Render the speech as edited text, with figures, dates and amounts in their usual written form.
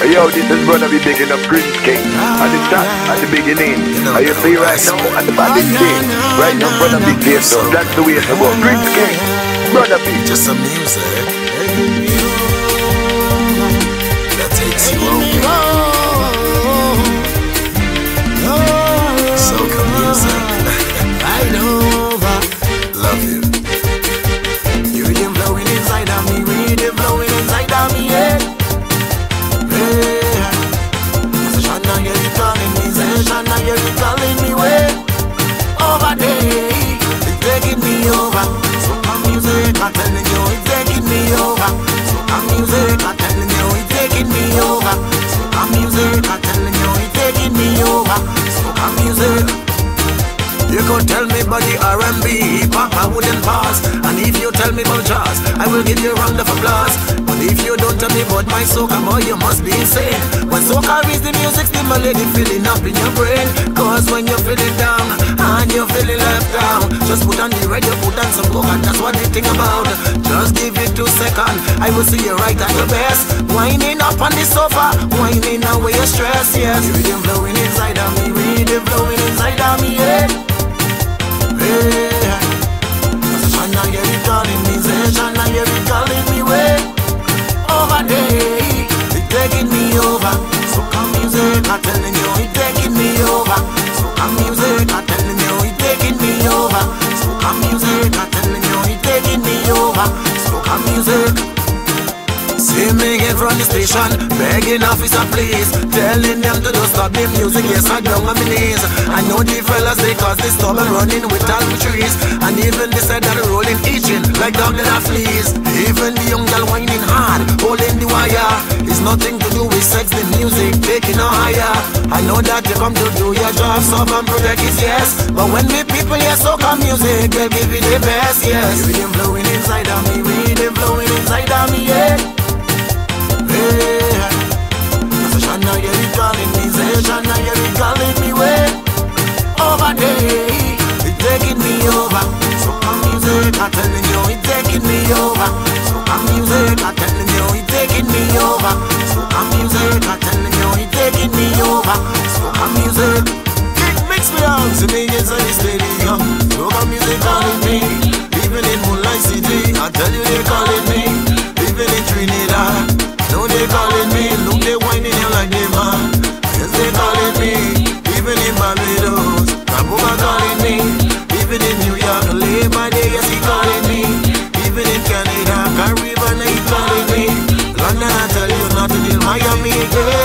Yo, this is Brother B picking up Prince King. At the start, at the beginning. Are you see right now at the baddest thing? Right now, Brother B came down. That's the way it's about. Prince King, Brother B. Just some music that takes you over. Soca music. Right over. Love you. You rhythm flowing inside of me, rhythm flowing inside of me, yeah. Yeah. So Shana, you're calling me, say Shana, you're calling me, way over there. It's taking me over. Soca music, I'm telling you, it's taking me over. Soca music, I'm telling you, it's taking me over. Soca music, I'm telling you, it's taking me over. Soca music. You could tell me about the R&B, hip-hop, I wouldn't pass. And if you tell me about jazz, I will give you a round of applause. But if you don't tell me about my soca, boy, you must be insane. When soca is the music, stimulate the feeling up in your brain. Cause when you're feeling down, and you're feeling left down, just put on the radio, put on some coca, that's what they think about. Just give it 2 seconds, I will see you right at your best. Winding up on the sofa, winding away your stress, yes. Rhythm flowing inside of me, rhythm flowing inside of me, yeah. Yeah. Shana, you're calling me, say Shana, you're calling me, way over there. It's taking me over. Soca music, I'm telling you, it's taking me over. Soca music, I'm telling you, it's taking me over. Soca music, I'm telling you, it's taking me over. Soca music. See me get from the station, begging officer please, telling them to don't stop the music, yes I down on my knees. I know the fellas they cause they stop and running with all the trees. And even they said that rolling itching like dog that fleas. Even the young girl whining hard, holding the wire. It's nothing to do with sex, the music taking her higher. I know that you come to do your job, serve and protect it, yes. But when me people hear soca music, they'll give it the best, yes. Rhythm flowing inside of me, rhythm flowing inside of me, yeah. Yeah. So Shana, you're calling me, say Shana, you're calling me, way over there. It's taking me over. Soca music, I'm telling you, it's taking me over. Soca music, I'm telling you, it's taking me over. Soca music, I'm telling you, it's taking me over. Soca music. Kick mix me out, to me inside the stadium. Soca music calling me, even in Moonlight City, I tell you they're calling me, even in Trinidad. No, they calling me, look they whining you like they man. Yes, they calling me, even in Barbados. Kabuga calling me, even in New York. Labor Day, yes, he calling me. Even in Canada, Caribbean, he calling me. London, I tell you, not to deal Miami, yeah.